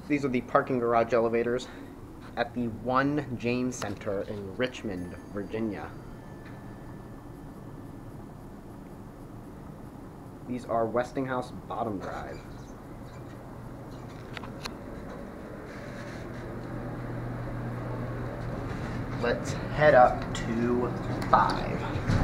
These are the parking garage elevators at the One James Center in Richmond, Virginia. These are Westinghouse bottom drive. Let's head up to 5.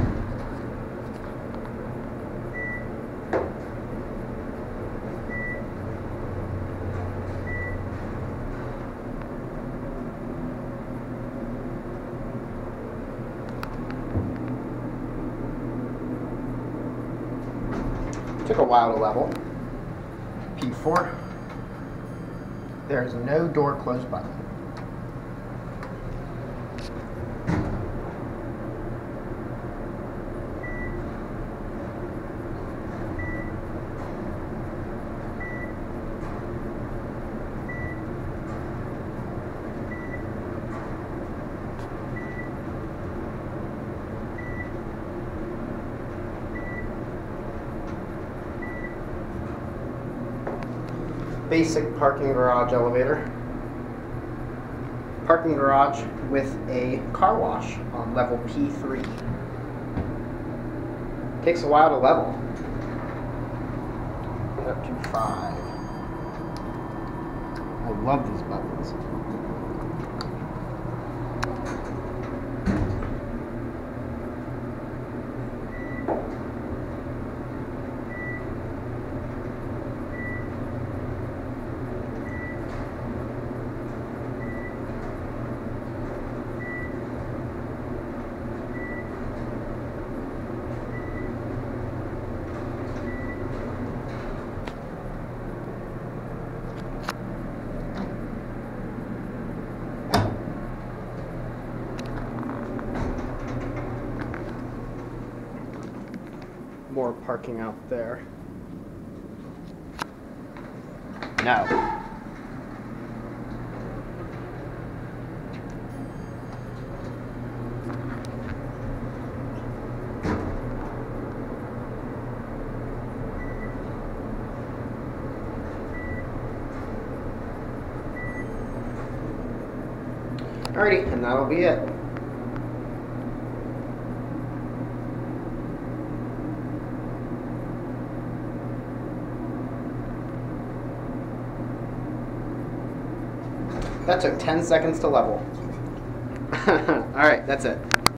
Took a while to level. P4. There's no door close button. Basic parking garage elevator. Parking garage with a car wash on level P3. Takes a while to level. Get up to 5. I love these buttons. More parking out there. No. Alrighty, and that'll be it. That took 10 seconds to level. Alright, that's it.